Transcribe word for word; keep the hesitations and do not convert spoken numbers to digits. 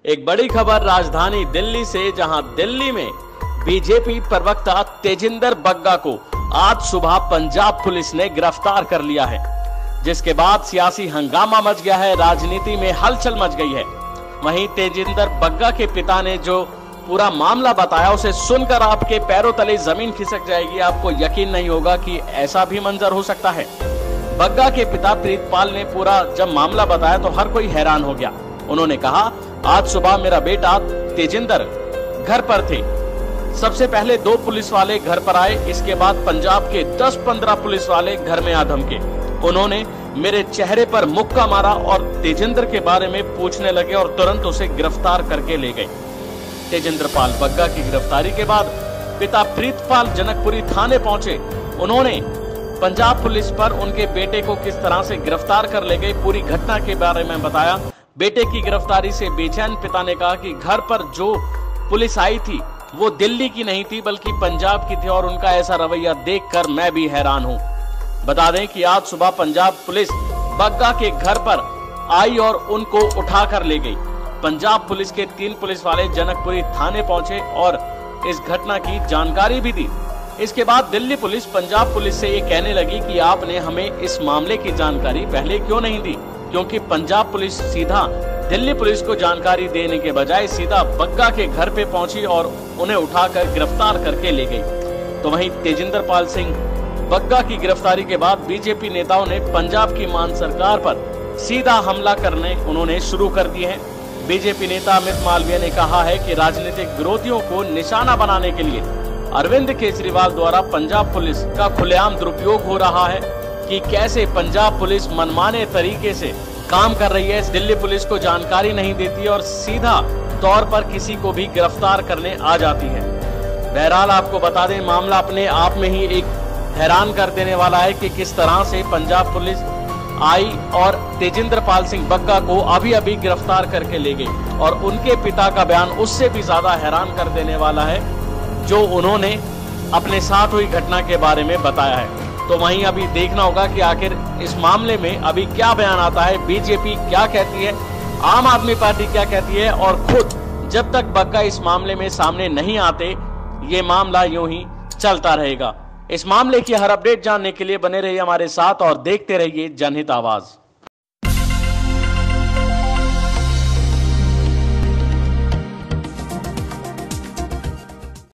एक बड़ी खबर राजधानी दिल्ली से, जहां दिल्ली में बीजेपी प्रवक्ता तेजिंदर बग्गा को आज सुबह पंजाब पुलिस ने गिरफ्तार कर लिया है, जिसके बाद सियासी हंगामा मच गया है, राजनीति में हलचल मच गई है। वहीं तेजिंदर बग्गा के पिता ने जो पूरा मामला बताया, उसे सुनकर आपके पैरों तले जमीन खिसक जाएगी। आपको यकीन नहीं होगा कि ऐसा भी मंजर हो सकता है। बग्गा के पिता प्रीतपाल ने पूरा जब मामला बताया तो हर कोई हैरान हो गया। उन्होंने कहा, आज सुबह मेरा बेटा तेजिंदर घर पर थे। सबसे पहले दो पुलिस वाले घर पर आए, इसके बाद पंजाब के दस पंद्रह पुलिस वाले घर में आ धमके। उन्होंने मेरे चेहरे पर मुक्का मारा और तेजिंदर के बारे में पूछने लगे और तुरंत उसे गिरफ्तार करके ले गए। तेजिंदर पाल बग्गा की गिरफ्तारी के बाद पिता प्रीतपाल जनकपुरी थाने पहुंचे। उन्होंने पंजाब पुलिस पर उनके बेटे को किस तरह से गिरफ्तार कर ले गए, पूरी घटना के बारे में बताया। बेटे की गिरफ्तारी से बेचैन पिता ने कहा कि घर पर जो पुलिस आई थी वो दिल्ली की नहीं थी बल्कि पंजाब की थी, और उनका ऐसा रवैया देखकर मैं भी हैरान हूं। बता दें कि आज सुबह पंजाब पुलिस बग्गा के घर पर आई और उनको उठाकर ले गई। पंजाब पुलिस के तीन पुलिस वाले जनकपुरी थाने पहुंचे और इस घटना की जानकारी भी दी। इसके बाद दिल्ली पुलिस पंजाब पुलिस से ये कहने लगी कि आपने हमें इस मामले की जानकारी पहले क्यों नहीं दी, क्योंकि पंजाब पुलिस सीधा दिल्ली पुलिस को जानकारी देने के बजाय सीधा बग्गा के घर पे पहुंची और उन्हें उठाकर गिरफ्तार करके ले गई। तो वहीं तेजिंदर पाल सिंह बग्गा की गिरफ्तारी के बाद बीजेपी नेताओं ने पंजाब की मान सरकार पर सीधा हमला करने उन्होंने शुरू कर दिए हैं। बीजेपी नेता अमित मालवीय ने कहा है कि राजनीतिक विरोधियों को निशाना बनाने के लिए अरविंद केजरीवाल द्वारा पंजाब पुलिस का खुलेआम दुरुपयोग हो रहा है, कि कैसे पंजाब पुलिस मनमाने तरीके से काम कर रही है, दिल्ली पुलिस को जानकारी नहीं देती और सीधा तौर पर किसी को भी गिरफ्तार करने आ जाती है। बहरहाल आपको बता दें, मामला अपने आप में ही एक हैरान कर देने वाला है कि किस तरह से पंजाब पुलिस आई और तेजिंदर पाल सिंह बग्गा को अभी अभी गिरफ्तार करके ले गई, और उनके पिता का बयान उससे भी ज्यादा हैरान कर देने वाला है, जो उन्होंने अपने साथ हुई घटना के बारे में बताया है। तो वहीं अभी देखना होगा कि आखिर इस मामले में अभी क्या बयान आता है, बीजेपी क्या कहती है, आम आदमी पार्टी क्या कहती है, और खुद जब तक बग्गा इस मामले में सामने नहीं आते ये मामला यूं ही चलता रहेगा। इस मामले की हर अपडेट जानने के लिए बने रहिए हमारे साथ और देखते रहिए जनहित आवाज।